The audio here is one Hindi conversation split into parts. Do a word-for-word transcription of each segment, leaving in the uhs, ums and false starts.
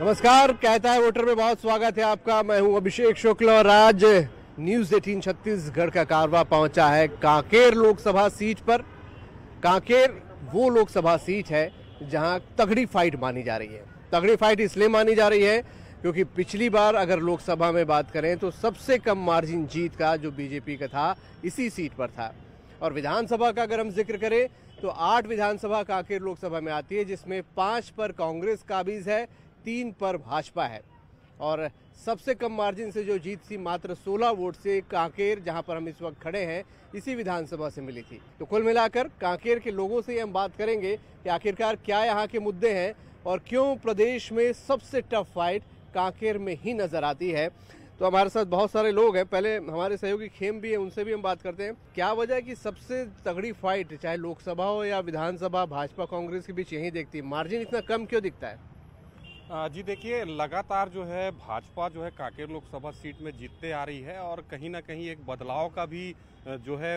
नमस्कार, कहता है वोटर में बहुत स्वागत है आपका। मैं हूं अभिषेक शुक्ल और आज न्यूज अठारह छत्तीसगढ़ का कारवा पहुंचा है कांकेर लोकसभा सीट पर। कांकेर वो लोकसभा सीट है जहां तगड़ी फाइट मानी जा रही है। तगड़ी फाइट इसलिए मानी जा रही है क्योंकि पिछली बार अगर लोकसभा में बात करें तो सबसे कम मार्जिन जीत का जो बीजेपी का था इसी सीट पर था। और विधानसभा का अगर हम जिक्र करें तो आठ विधानसभा कांकेर लोकसभा में आती है, जिसमें पांच पर कांग्रेस काबिज है, तीन पर भाजपा है। और सबसे कम मार्जिन से जो जीत थी मात्र सोलह वोट से कांकेर, जहां पर हम इस वक्त खड़े हैं, इसी विधानसभा से मिली थी। तो कुल मिलाकर कांकेर के लोगों से हम बात करेंगे कि आखिरकार क्या यहाँ के मुद्दे हैं और क्यों प्रदेश में सबसे टफ फाइट कांकेर में ही नजर आती है। तो हमारे साथ बहुत सारे लोग हैं। पहले हमारे सहयोगी खेम भी है, उनसे भी हम बात करते हैं। क्या वजह है कि सबसे तगड़ी फाइट चाहे लोकसभा हो या विधानसभा भाजपा कांग्रेस के बीच यही दिखती है? मार्जिन इतना कम क्यों दिखता है? जी देखिए, लगातार जो है भाजपा जो है कांकेर लोकसभा सीट में जीतते आ रही है और कहीं ना कहीं एक बदलाव का भी जो है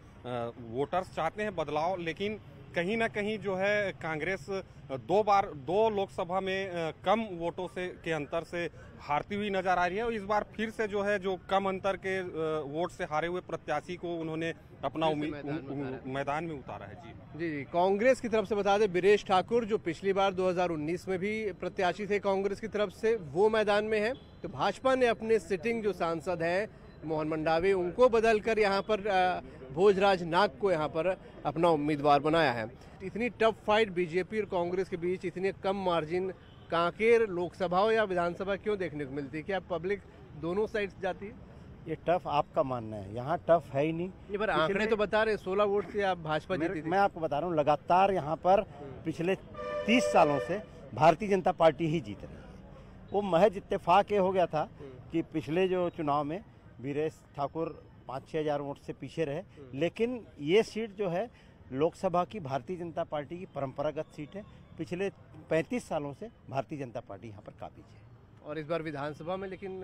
वोटर्स चाहते हैं बदलाव, लेकिन कहीं ना कहीं जो है कांग्रेस दो बार दो लोकसभा में कम वोटों से के अंतर से हारती हुई नजर आ रही है। और इस बार फिर से जो है जो कम अंतर के वोट से हारे हुए प्रत्याशी को उन्होंने अपना मैदान में उतारा है। जी जी जी कांग्रेस की तरफ से बता दें, बीरेश ठाकुर जो पिछली बार दो हज़ार उन्नीस में भी प्रत्याशी थे कांग्रेस की तरफ से, वो मैदान में है। तो भाजपा ने अपने सिटिंग जो सांसद हैं मोहन मंडावी, उनको बदलकर यहाँ पर भोजराज नाग को यहाँ पर अपना उम्मीदवार बनाया है। इतनी टफ फाइट बीजेपी और कांग्रेस के बीच, इतने कम मार्जिन कांकेर लोकसभा हो या विधानसभा क्यों देखने को मिलती है? क्या पब्लिक दोनों साइड जाती है? ये टफ आपका मानना है, यहाँ टफ है ही नहीं। ये पर आंकड़े तो बता रहे सोलह वोट से आप भाजपा जीती थी। मैं आपको बता रहा हूँ, लगातार यहाँ पर पिछले तीस सालों से भारतीय जनता पार्टी ही जीत रही है। वो महज इत्तेफाक ये हो गया था कि पिछले जो चुनाव में बीरेश ठाकुर पाँच छः हजार वोट से पीछे रहे, लेकिन ये सीट जो है लोकसभा की भारतीय जनता पार्टी की परंपरागत सीट है। पिछले पैंतीस सालों से भारतीय जनता पार्टी यहाँ पर काबिज है। और इस बार विधानसभा में लेकिन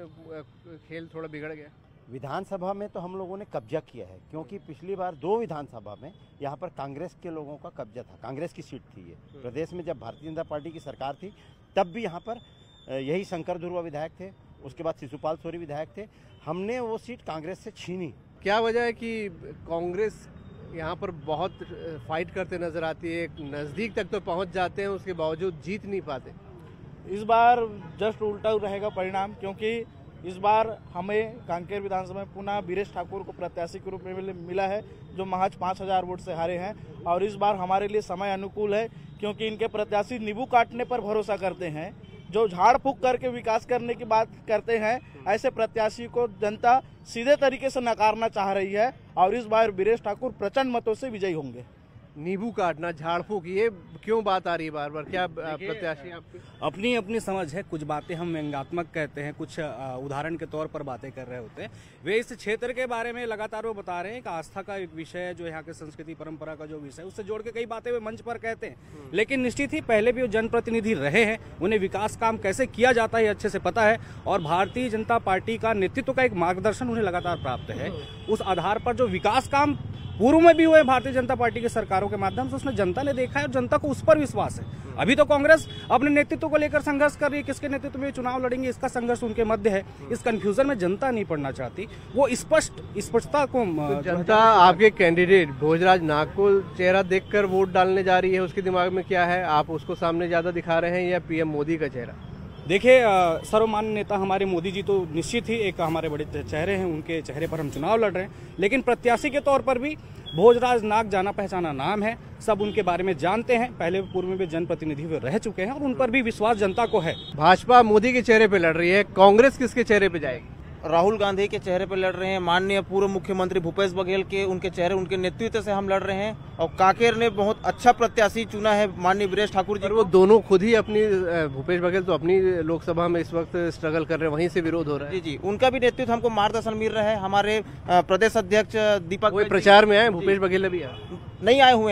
खेल थोड़ा बिगड़ गया। विधानसभा में तो हम लोगों ने कब्जा किया है, क्योंकि पिछली बार दो विधानसभा में यहाँ पर कांग्रेस के लोगों का कब्जा था। कांग्रेस की सीट थी ये प्रदेश में। जब भारतीय जनता पार्टी की सरकार थी तब भी यहाँ पर यही शंकर धुर्वा विधायक थे, उसके बाद शिशुपाल सोरी विधायक थे। हमने वो सीट कांग्रेस से छीनी। क्या वजह है कि कांग्रेस यहाँ पर बहुत फाइट करते नजर आती है, नज़दीक तक तो पहुँच जाते हैं, उसके बावजूद जीत नहीं पाते? इस बार जस्ट उल्टा रहेगा परिणाम, क्योंकि इस बार हमें कांकेर विधानसभा में पुनः बीरेश ठाकुर को प्रत्याशी के रूप में मिला है, जो महज पाँच हजार वोट से हारे हैं। और इस बार हमारे लिए समय अनुकूल है, क्योंकि इनके प्रत्याशी नींबू काटने पर भरोसा करते हैं, जो झाड़ फूक करके विकास करने की बात करते हैं। ऐसे प्रत्याशी को जनता सीधे तरीके से नकारना चाह रही है और इस बार बीरेश ठाकुर प्रचंड मतों से विजयी होंगे। नींबू काटना, झाड़ फूक, ये क्यों बात आ रही है बार बार? क्या प्रत्याशी आपकी अपनी अपनी समझ है। कुछ बातें हम व्यंग्यात्मक कहते हैं, कुछ उदाहरण के तौर पर बातें कर रहे होते हैं। वे इस क्षेत्र के बारे में लगातार वो बता रहे हैं कि आस्था का एक विषय है, जो यहाँ के संस्कृति परंपरा का जो विषय है, उससे जोड़ के कई बातें वे मंच पर कहते हैं। लेकिन निश्चित ही पहले भी वो जनप्रतिनिधि रहे हैं, उन्हें विकास काम कैसे किया जाता है अच्छे से पता है। और भारतीय जनता पार्टी का नेतृत्व का एक मार्गदर्शन उन्हें लगातार प्राप्त है। उस आधार पर जो विकास काम पूर्व में भी हुए भारतीय जनता पार्टी की सरकारों के माध्यम से, उसने जनता ने देखा है और जनता को उस पर विश्वास है। अभी तो कांग्रेस अपने नेतृत्व को लेकर संघर्ष कर रही है, किसके नेतृत्व में चुनाव लड़ेंगे इसका संघर्ष उनके मध्य है। इस कंफ्यूजन में जनता नहीं पड़ना चाहती, वो स्पष्ट स्पष्टता को तो जनता आपके कैंडिडेट भोजराज नाग को चेहरा देखकर वोट डालने जा रही है। उसके दिमाग में क्या है? आप उसको सामने ज्यादा दिखा रहे हैं या पीएम मोदी का चेहरा? देखिए, सर्वमान्य नेता हमारे मोदी जी तो निश्चित ही एक हमारे बड़े चेहरे हैं, उनके चेहरे पर हम चुनाव लड़ रहे हैं। लेकिन प्रत्याशी के तौर पर भी भोजराज नाग जाना पहचाना नाम है, सब उनके बारे में जानते हैं। पहले पूर्व में भी जनप्रतिनिधि वे रह चुके हैं और उन पर भी विश्वास जनता को है। भाजपा मोदी के चेहरे पे लड़ रही है, कांग्रेस किसके चेहरे पे जाएगी? राहुल गांधी के चेहरे पर लड़ रहे हैं। माननीय पूर्व मुख्यमंत्री भूपेश बघेल के उनके चेहरे, उनके नेतृत्व से हम लड़ रहे हैं। और कांकेर ने बहुत अच्छा प्रत्याशी चुना है माननीय बीरेश ठाकुर जी। वो दोनों खुद ही अपनी, भूपेश बघेल तो अपनी लोकसभा में इस वक्त स्ट्रगल कर रहे हैं, वहीं से विरोध हो रहा है। जी जी उनका भी नेतृत्व हमको मार्गदर्शन मिल रहा है। हमारे प्रदेश अध्यक्ष दीपक प्रचार में आए, भूपेश बघेल भी नहीं आए हुए हैं,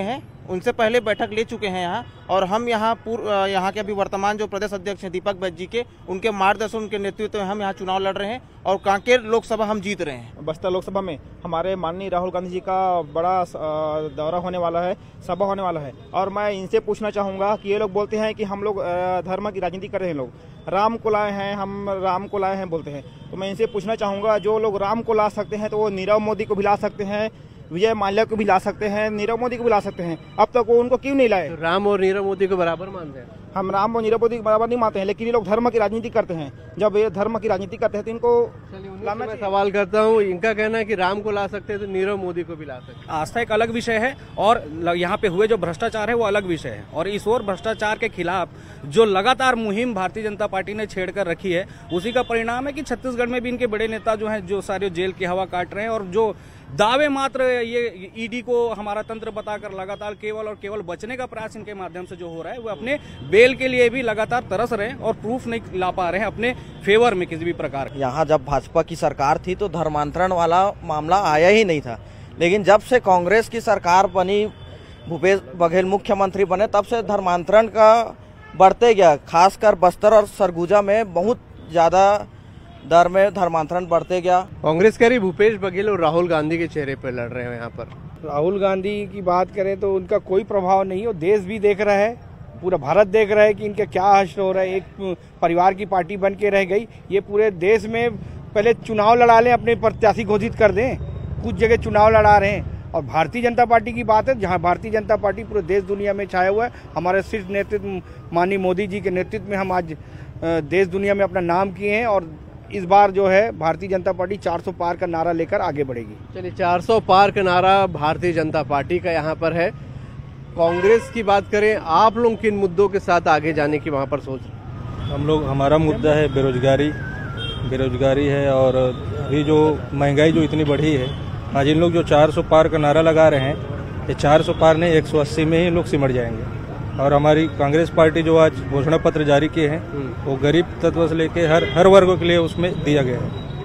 उनसे पहले बैठक ले चुके हैं यहाँ, और हम यहाँ पूर्व यहाँ के अभी वर्तमान जो प्रदेश अध्यक्ष हैं दीपक बैज जी के, उनके मार्गदर्शन उनके नेतृत्व में हम यहाँ चुनाव लड़ रहे हैं और कांकेर लोकसभा हम जीत रहे हैं। बस्तर लोकसभा में हमारे माननीय राहुल गांधी जी का बड़ा दौरा होने वाला है, सभा होने वाला है, और मैं इनसे पूछना चाहूँगा कि ये लोग बोलते हैं कि हम लोग धर्म की राजनीति कर रहे हैं, लोग राम को लाए हैं, हम राम को लाए हैं बोलते हैं। तो मैं इनसे पूछना चाहूँगा, जो लोग राम को ला सकते हैं तो वो नीरव मोदी को भी ला सकते हैं, विजय माल्या को भी ला सकते हैं, नीरव मोदी को भी ला सकते हैं, अब तक वो उनको क्यों नहीं लाए? तो राम और नीरव मोदी को बराबर मानते हैं? हम राम और नीरव मोदी को बराबर नहीं मानते हैं, लेकिन ये लोग धर्म की राजनीति करते हैं। जब ये धर्म की राजनीति करते हैं तो इनको लाना मैं सवाल करता हूँ, इनका कहना है कि राम को ला सकते हैं तो नीरव मोदी को भी ला सकते हैं। आस्था एक अलग विषय है और यहाँ पे हुए जो भ्रष्टाचार है वो अलग विषय है, और इस और भ्रष्टाचार के खिलाफ जो लगातार मुहिम भारतीय जनता पार्टी ने छेड़कर रखी है, उसी का परिणाम है कि छत्तीसगढ़ में भी इनके बड़े नेता जो हैं, जो सारे जेल की हवा काट रहे हैं, और जो दावे मात्र ये ईडी को हमारा तंत्र बताकर लगातार केवल और केवल बचने का प्रयास इनके माध्यम से जो हो रहा है, वो अपने बेल के लिए भी लगातार तरस रहे हैं और प्रूफ नहीं ला पा रहे हैं अपने फेवर में किसी भी प्रकार। यहाँ जब भाजपा की सरकार थी तो धर्मांतरण वाला मामला आया ही नहीं था, लेकिन जब से कांग्रेस की सरकार बनी, भूपेश बघेल मुख्यमंत्री बने, तब से धर्मांतरण का बढ़ते गया। खासकर बस्तर और सरगुजा में बहुत ज्यादा दर में धर्मांतरण बढ़ते गया। कांग्रेस कह रही भूपेश बघेल और राहुल गांधी के चेहरे पर लड़ रहे हैं यहाँ पर। राहुल गांधी की बात करें तो उनका कोई प्रभाव नहीं है, देश भी देख रहा है, पूरा भारत देख रहा है कि इनका क्या हश्र हो रहा है। एक परिवार की पार्टी बन के रह गई, ये पूरे देश में पहले चुनाव लड़ा लें, अपने प्रत्याशी घोषित कर दें, कुछ जगह चुनाव लड़ा रहे हैं। और भारतीय जनता पार्टी की बात है, जहां भारतीय जनता पार्टी पूरे देश दुनिया में छाया हुआ है, हमारे शीर्ष नेतृत्व माननीय मोदी जी के नेतृत्व में हम आज देश दुनिया में अपना नाम किए हैं, और इस बार जो है भारतीय जनता पार्टी चार सौ पार का नारा लेकर आगे बढ़ेगी। चलिए, चार सौ पार का नारा भारतीय जनता पार्टी का यहाँ पर है। कांग्रेस की बात करें, आप लोग किन मुद्दों के साथ आगे जाने की वहाँ पर सोच रहे हैं? हम लोग, हमारा मुद्दा है बेरोजगारी बेरोजगारी है, और अभी जो महंगाई जो इतनी बढ़ी है, आज इन लोग जो चार सौ पार का नारा लगा रहे हैं, ये चार सौ पार नहीं एक सौ अस्सी में ही लोग सिमट जाएंगे। और हमारी कांग्रेस पार्टी जो आज घोषणा पत्र जारी किए हैं, वो गरीब तत्व से लेके हर हर वर्ग के लिए उसमें दिया गया है।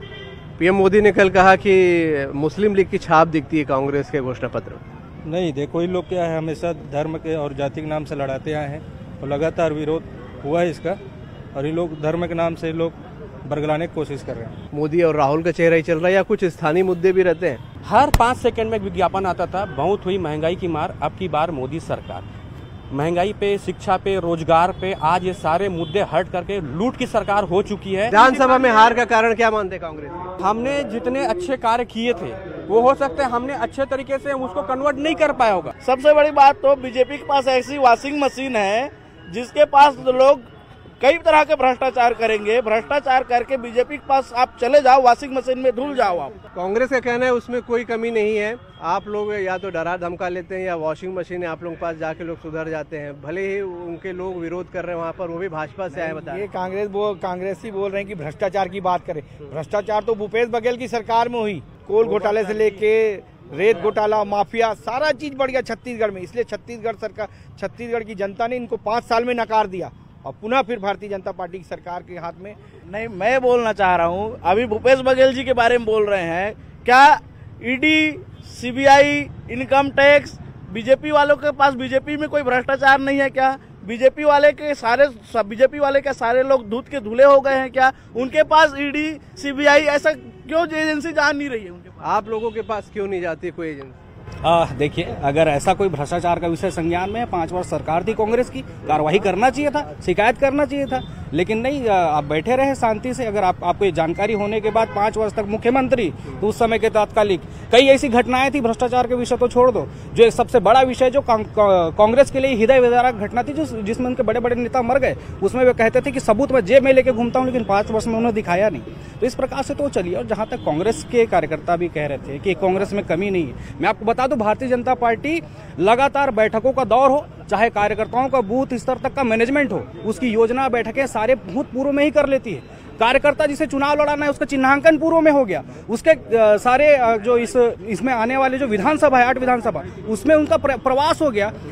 पीएम मोदी ने कल कहा कि मुस्लिम लीग की छाप दिखती है कांग्रेस के घोषणा पत्र। नहीं, देखो इन लोग क्या है, हमेशा धर्म के और जाति के नाम से लड़ाते आए हैं, और लगातार विरोध हुआ है इसका, और ये लोग धर्म के नाम से लोग बरगलाने की कोशिश कर रहे हैं। मोदी और राहुल का चेहरा ही चल रहा है या कुछ स्थानीय मुद्दे भी रहते हैं? हर पाँच सेकंड में एक विज्ञापन आता था, बहुत हुई महंगाई की मार, अब की बार मोदी सरकार। महंगाई पे, शिक्षा पे, रोजगार पे, आज ये सारे मुद्दे हट करके लूट की सरकार हो चुकी है। विधानसभा में हार का कारण क्या मानते हैं कांग्रेस? हमने जितने अच्छे कार्य किए थे, वो हो सकते हैं हमने अच्छे तरीके से उसको कन्वर्ट नहीं कर पाया होगा। सबसे बड़ी बात तो बीजेपी के पास ऐसी वॉशिंग मशीन है जिसके पास लोग कई तरह के भ्रष्टाचार करेंगे, भ्रष्टाचार करके बीजेपी के पास आप चले जाओ, वॉशिंग मशीन में धुल जाओ आप। कांग्रेस का कहना है उसमें कोई कमी नहीं है, आप लोग या तो डरा धमका लेते हैं या वॉशिंग मशीन है, आप लोगों के पास जाके लोग सुधर जाते हैं। भले ही उनके लोग विरोध कर रहे हैं वहाँ पर, वो भी भाजपा से आए। बताएं, ये कांग्रेस वो कांग्रेसी बोल रहे हैं कि भ्रष्टाचार की बात करें। भ्रष्टाचार तो भूपेश बघेल की सरकार में हुई, कोल घोटाले से लेके रेत घोटाला, माफिया, सारा चीज बढ़ गया छत्तीसगढ़ में। इसलिए छत्तीसगढ़ सरकार, छत्तीसगढ़ की जनता ने इनको पाँच साल में नकार दिया, और पुनः फिर भारतीय जनता पार्टी की सरकार के हाथ में। नहीं, मैं बोलना चाह रहा हूँ, अभी भूपेश बघेल जी के बारे में बोल रहे हैं, क्या ED, CBI, income tax, BJP वालों के पास बीजेपी में कोई भ्रष्टाचार नहीं है क्या? बीजेपी वाले के सारे बीजेपी वाले के सारे लोग दूध के धुले हो गए हैं क्या? उनके पास ईडी, सीबीआई, ऐसा क्यों एजेंसी जा नहीं रही है उनके पास? आप लोगों के पास क्यों नहीं जाती कोई एजेंसी? देखिए, अगर ऐसा कोई भ्रष्टाचार का विषय संज्ञान में है, पांच वर्ष सरकार थी कांग्रेस की, कार्रवाई करना चाहिए था, शिकायत करना चाहिए था, लेकिन नहीं, आप बैठे रहे शांति से। अगर आप आपको ये जानकारी होने के बाद पांच वर्ष तक मुख्यमंत्री, तो उस समय के तात्कालिक कई ऐसी घटनाएं थी, भ्रष्टाचार के विषय तो छोड़ दो, जो एक सबसे बड़ा विषय जो कांग्रेस के लिए हृदय विदारक घटना थी, जो जिसमें उनके बड़े बड़े नेता मर गए, उसमें वे कहते थे कि सबूत मैं जेब में लेके घूमता हूँ, लेकिन पांच वर्ष में उन्होंने दिखाया नहीं। तो इस प्रकार से तो चलिए। और जहां तक कांग्रेस के कार्यकर्ता भी कह रहे थे कि कांग्रेस में कमी नहीं है, मैं आपको बता दूं, भारतीय जनता पार्टी लगातार बैठकों का दौर हो, चाहे कार्यकर्ताओं का बूथ स्तर तक का मैनेजमेंट हो, उसकी योजना बैठकें सारे बूथ पूर्व में ही कर लेती है। कार्यकर्ता जिसे चुनाव लड़ाना है उसका चिन्हांकन पूर्व में हो गया, उसके आ, सारे आ, जो इस इसमें आने वाले जो विधानसभा है, आठ विधानसभा, उसमें उनका प्र, प्रवास हो गया।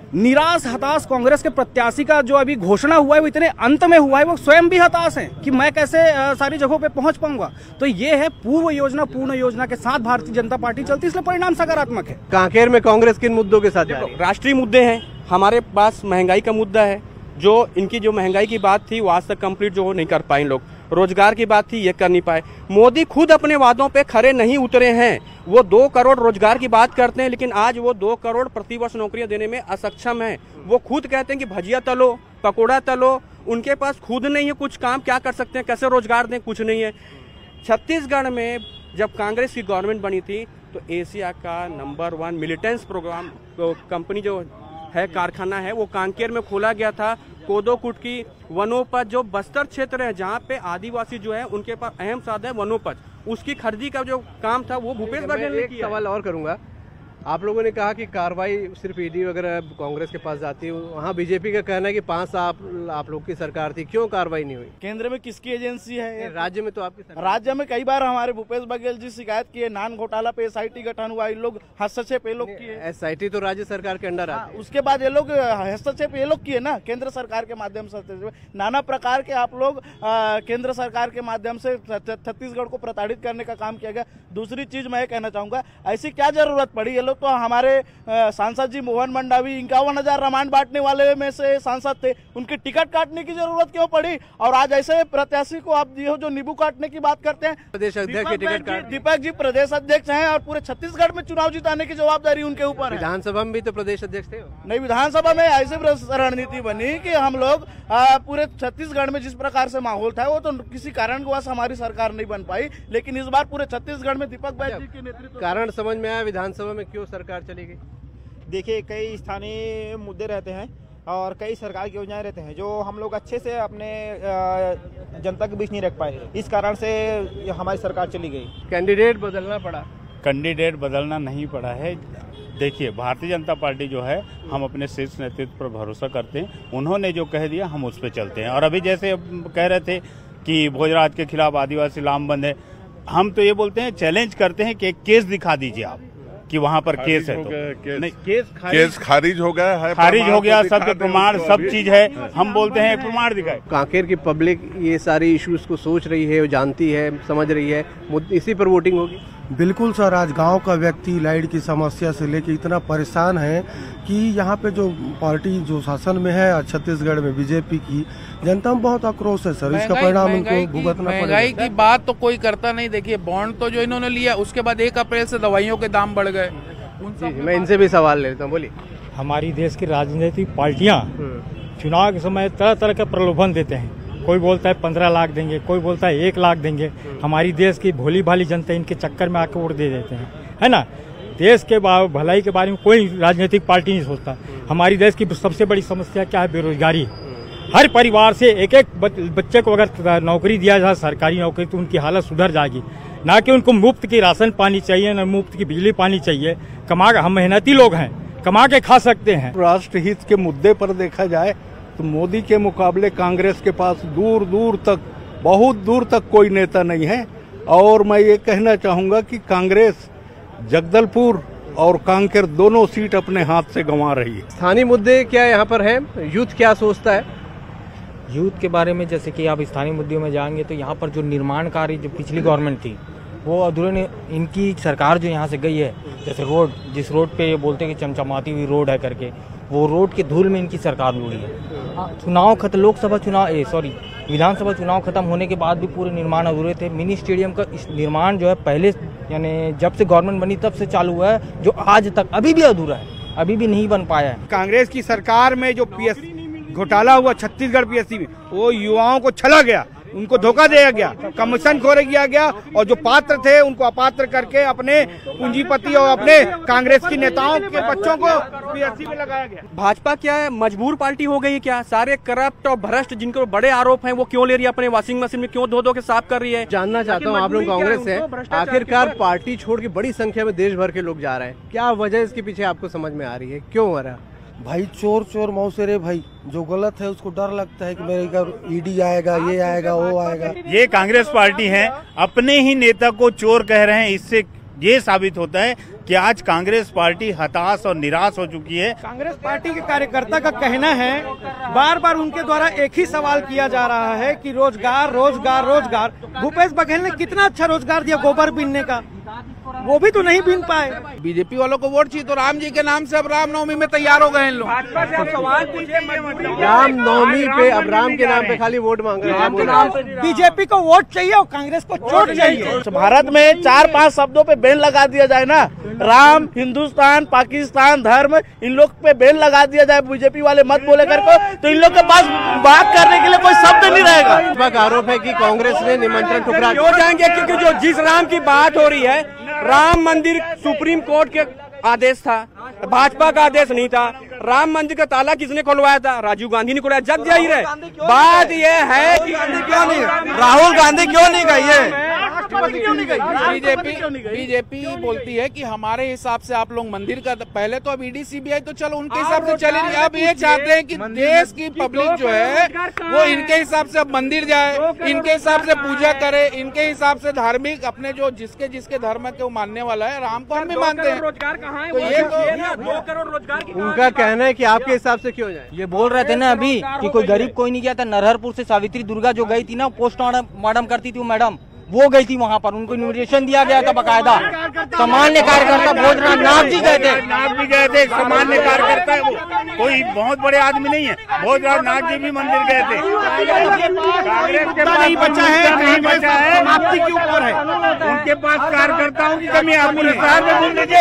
निराश हताश कांग्रेस के प्रत्याशी का जो अभी घोषणा हुआ है वो इतने अंत में हुआ है, वो स्वयं भी हताश है कि मैं कैसे सारी जगहों पे पहुंच पाऊंगा। तो ये है पूर्व योजना पूर्ण योजना के साथ भारतीय जनता पार्टी चलती है, इसलिए परिणाम सकारात्मक है। कांकेर में कांग्रेस किन मुद्दों के साथ जा रही है? राष्ट्रीय मुद्दे हैं, हमारे पास महंगाई का मुद्दा है, जो इनकी जो महंगाई की बात थी वो आज तक कंप्लीट जो नहीं कर पाए लोग। रोजगार की बात थी, ये कर नहीं पाए। मोदी खुद अपने वादों पे खरे नहीं उतरे हैं। वो दो करोड़ रोजगार की बात करते हैं, लेकिन आज वो दो करोड़ प्रतिवर्ष नौकरियां देने में असक्षम है। वो खुद कहते हैं कि भजिया तलो, पकौड़ा तलो, उनके पास खुद नहीं है कुछ काम, क्या कर सकते हैं, कैसे रोजगार दें, कुछ नहीं है। छत्तीसगढ़ में जब कांग्रेस की गवर्नमेंट बनी थी तो एशिया का number one militants programme company जो है, कारखाना है, वो कांकेर में खोला गया था। कोदो कुटकी वनोपज जो बस्तर क्षेत्र है जहाँ पे आदिवासी जो है उनके पास अहम साधन है वनोपज, उसकी खरीदी का जो काम था वो भूपेश बघेल ने किया। सवाल और करूंगा, आप लोगों ने कहा कि कार्रवाई सिर्फ ईडी वगैरह कांग्रेस के पास जाती है, वहाँ बीजेपी का कहना है कि पांच साल आप, आप लोग की सरकार थी, क्यों कार्रवाई नहीं हुई? केंद्र में किसकी एजेंसी है? राज्य में तो आपकी सरकार। राज्य में कई बार हमारे भूपेश बघेल जी शिकायत किए, नान घोटाला पे एसआईटी गठन हुआ, इन लोग हस्तक्षेप ये लोग किए। एसआईटी तो राज्य सरकार के अंडर आती है। उसके बाद ये लोग हस्तक्षेप ये लोग किए ना केंद्र सरकार के माध्यम से। नाना प्रकार के आप लोग केंद्र सरकार के माध्यम से छत्तीसगढ़ को प्रताड़ित करने का काम किया गया। दूसरी चीज मैं कहना चाहूंगा, ऐसी क्या जरूरत पड़ी? ये लोग तो हमारे सांसद जी मोहन मंडावी इक्यावन हजार रामायण बांटने वाले में से सांसद थे, उनकी टिकट काटने की जरूरत क्यों पड़ी? और आज ऐसे प्रत्याशी को आप जो नींबू काटने की बात करते हैं, प्रदेश अध्यक्ष की टिकट काट। दीपक जी प्रदेश अध्यक्ष हैं और पूरे छत्तीसगढ़ में चुनाव जिताने की जवाबदारी उनके ऊपर है। विधानसभा में भी तो प्रदेश अध्यक्ष थे। नहीं, विधानसभा में ऐसी रणनीति बनी कि हम लोग पूरे छत्तीसगढ़ में जिस प्रकार से माहौल था वो तो किसी कारणवश हमारी सरकार नहीं बन पाई, लेकिन इस बार पूरे छत्तीसगढ़ में दीपक बैज जी के नेतृत्व। कारण समझ में आया विधानसभा में क्यों सरकार चली गई? देखिए, कई स्थानीय मुद्दे रहते हैं और कई सरकार की योजनाएं रहते हैं जो हम लोग अच्छे से अपने जनता के बीच नहीं रख पाए, इस कारण से हमारी सरकार चली गई। कैंडिडेट बदलना पड़ा? कैंडिडेट बदलना नहीं पड़ा है। देखिए, भारतीय जनता पार्टी जो है, हम अपने शीर्ष नेतृत्व पर भरोसा करते हैं, उन्होंने जो कह दिया हम उस पर चलते हैं। और अभी जैसे कह रहे थे कि भोजराज के खिलाफ आदिवासी लामबंद है, हम तो ये बोलते हैं, चैलेंज करते हैं कि एक केस दिखा दीजिए आप कि वहाँ पर केस है तो केस, नहीं, केस खारिज, केस खारिज हो गया है, खारिज हो गया, सब प्रमाण सब चीज है, हम बोलते हैं प्रमाण दिखाए। कांकेर की पब्लिक ये सारी इश्यूज को सोच रही है, जानती है, समझ रही है, इसी पर वोटिंग होगी। बिल्कुल सर, आज गांव का व्यक्ति लाइट की समस्या से लेकर इतना परेशान है कि यहाँ पे जो पार्टी जो शासन में है छत्तीसगढ़ में बीजेपी की, जनता में बहुत आक्रोश है सर। इसका परिणाम उनको भुगतना पड़ेगा। महंगाई की बात तो कोई करता नहीं। देखिए, बॉन्ड तो जो इन्होंने लिया उसके बाद एक अप्रैल से दवाइयों के दाम बढ़ गए। मैं इनसे भी सवाल लेता हूँ, बोलिए। हमारी देश की राजनीतिक पार्टियाँ चुनाव के समय तरह तरह के प्रलोभन देते हैं। कोई बोलता है पंद्रह लाख देंगे, कोई बोलता है एक लाख देंगे। हमारी देश की भोली भाली जनता इनके चक्कर में आकर वोट दे देते हैं, है ना। देश के भलाई के बारे में कोई राजनीतिक पार्टी नहीं सोचता। हमारी देश की सबसे बड़ी समस्या क्या है? बेरोजगारी। हर परिवार से एक एक बच्चे को अगर नौकरी दिया जाए, सरकारी नौकरी, तो उनकी हालत सुधर जाएगी। ना कि उनको मुफ्त की राशन पानी चाहिए, न मुफ्त की बिजली पानी चाहिए। कमा हम मेहनती लोग हैं, कमा के खा सकते हैं। राष्ट्र हित के मुद्दे पर देखा जाए तो मोदी के मुकाबले कांग्रेस के पास दूर दूर तक, बहुत दूर तक कोई नेता नहीं है। और मैं ये कहना चाहूंगा कि कांग्रेस जगदलपुर और कांकेर दोनों सीट अपने हाथ से गंवा रही है। स्थानीय मुद्दे क्या यहाँ पर है? यूथ क्या सोचता है यूथ के बारे में? जैसे कि आप स्थानीय मुद्दों में जाएंगे तो यहाँ पर जो निर्माण कार्य जो पिछली गवर्नमेंट थी वो अधूरे ने, इनकी सरकार जो यहाँ से गई है, जैसे रोड, जिस रोड पे ये बोलते हैं कि चमचमाती हुई रोड है करके, वो रोड के धूल में इनकी सरकार लूड़ी है। चुनाव खत्म, लोकसभा चुनाव ए सॉरी विधानसभा चुनाव खत्म होने के बाद भी पूरे निर्माण अधूरे थे। मिनी स्टेडियम का इस निर्माण जो है पहले यानी जब से गवर्नमेंट बनी तब से चालू हुआ है, जो आज तक अभी भी अधूरा है, अभी भी नहीं बन पाया है। कांग्रेस की सरकार में जो पीएस घोटाला हुआ छत्तीसगढ़ पीएससी में, वो युवाओं को छला गया, उनको धोखा दिया गया, कमीशन खोरे किया गया और जो पात्र थे उनको अपात्र करके अपने पूंजीपति और अपने कांग्रेस की नेताओं के बच्चों को पीएससी में लगाया गया। भाजपा क्या है, मजबूर पार्टी हो गई क्या? सारे करप्ट और भ्रष्ट जिनको बड़े आरोप हैं वो क्यों ले रही है? अपने वॉशिंग मशीन में क्यों धो धो के साफ कर रही है? जानना चाहता हूँ, आप लोग कांग्रेस है, आखिरकार पार्टी छोड़ के बड़ी संख्या में देश भर के लोग जा रहे हैं, क्या वजह इसके पीछे आपको समझ में आ रही है, क्यों हो रहा है? भाई चोर चोर मौसेरे भाई, जो गलत है उसको डर लगता है कि मेरे ईडी आएगा, ये आएगा, वो आएगा। ये कांग्रेस पार्टी है, अपने ही नेता को चोर कह रहे हैं। इससे ये साबित होता है कि आज कांग्रेस पार्टी हताश और निराश हो चुकी है। कांग्रेस पार्टी के कार्यकर्ता का कहना है, बार बार उनके द्वारा एक ही सवाल किया जा रहा है कि रोजगार रोजगार रोजगार। भूपेश बघेल ने कितना अच्छा रोजगार दिया गोबर बीनने का, वो भी तो नहीं बीन पाए। बीजेपी वालों को वोट चाहिए तो राम जी के नाम से अब रामनवमी में तैयार हो गए हैं लोग। राम नवमी पे अब राम के नाम पे खाली वोट मांग रहे हैं। बीजेपी को वोट चाहिए और कांग्रेस को चोट चाहिए। भारत में चार पांच शब्दों पे बैन लगा दिया जाए ना, राम, हिंदुस्तान, पाकिस्तान, धर्म, इन लोग पे बैन लगा दिया जाए, बीजेपी वाले मत बोले करके, तो इन लोग के पास बात करने के लिए कोई शब्द नहीं रहेगा। आरोप है कि कांग्रेस ने निमंत्रण ठुकरा दिया। जाएंगे क्योंकि जो जिस राम की बात हो रही है, राम मंदिर सुप्रीम कोर्ट के आदेश था, भाजपा का आदेश नहीं था। राम मंदिर का ताला किसने खुलवाया था? राजीव गांधी ने खुलवाया। जग जाहिर है। बात यह है कि क्यों नहीं राहुल गांधी क्यों नहीं गई है? बीजेपी बीजेपी बोलती है कि हमारे हिसाब से आप लोग मंदिर का, पहले तो अब ईडी सीबीआई तो चलो उनके हिसाब से चले नहीं, अब ये चाहते हैं कि देश की पब्लिक जो है वो इनके हिसाब से अब मंदिर जाए, इनके हिसाब से पूजा करे, इनके हिसाब से धार्मिक अपने जो जिसके जिसके धर्म के वो मानने वाला है, राम को हम भी मानते हैं। रोजगार कहाँ है? तो ये तो दो करोड़ रोजगार की उनका कहना है कि आपके हिसाब से क्यों जाए? ये बोल रहे थे ना अभी कि कोई गरीब कोई नहीं गया था। नरहरपुर से सावित्री दुर्गा जो गई थी ना, पोस्टमार्टम करती थी वो मैडम, वो गई थी वहाँ पर, उनको इन्विटेशन दिया गया था बकायदा। सामान्य कार्यकर्ता भोजनाथ नाग जी गए थे, नाग भी गए थे, सामान्य कार्यकर्ता है वो, कोई बहुत बड़े आदमी नहीं है। भोजनाथ नाग जी भी मंदिर गए थे। कांग्रेस के पास नहीं बचा है, नहीं बचा है, समाप्ति के ऊपर है। उनके पास कार्यकर्ताओं की कमी है। पूरे शहर में घूम लीजिए,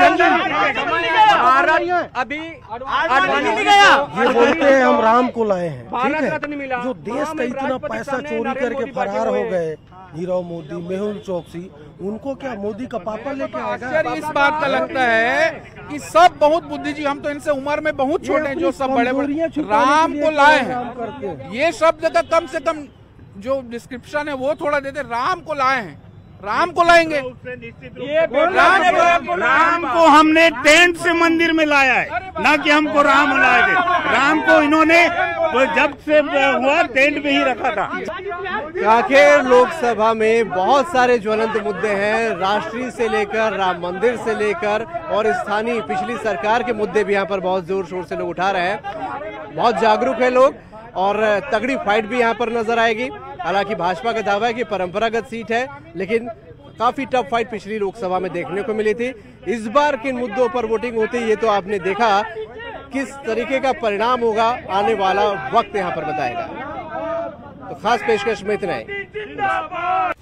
अभी आडवाणी नहीं गया। ये बोलते हैं हम राम को लाए हैं, ठीक भारत है, रत्न मिला। जो देश का इतना पैसा चोरी करके फरार हो गए, नीरव मोदी, मेहुल चौकसी, उनको क्या मोदी का पापा लेके आएगा? आश्चर्य इस बात का लगता है कि सब बहुत बुद्धिजीवी, हम तो इनसे उम्र में बहुत छोटे हैं, जो सब बड़े बड़े राम को लाए हैं, ये शब्द का कम से कम जो डिस्क्रिप्शन है वो थोड़ा देते। राम को लाए हैं, राम को लाएंगे। ये राम को, राम को हमने टेंट से मंदिर में लाया है, ना कि हमको राम लाए थे। राम को इन्होंने जब से हुआ टेंट में ही रखा था। कांकेर लोकसभा में बहुत सारे ज्वलंत मुद्दे हैं, राष्ट्रीय से लेकर राम मंदिर से लेकर और स्थानीय पिछली सरकार के मुद्दे भी यहाँ पर बहुत जोर शोर से लोग उठा रहे हैं। बहुत जागरूक है लोग और तगड़ी फाइट भी यहाँ पर नजर आएगी। हालांकि भाजपा का दावा है कि परंपरागत सीट है, लेकिन काफी टफ फाइट पिछली लोकसभा में देखने को मिली थी। इस बार किन मुद्दों पर वोटिंग होती है ये तो आपने देखा, किस तरीके का परिणाम होगा आने वाला वक्त यहाँ पर बताएगा। तो खास पेशकश में इतना ही।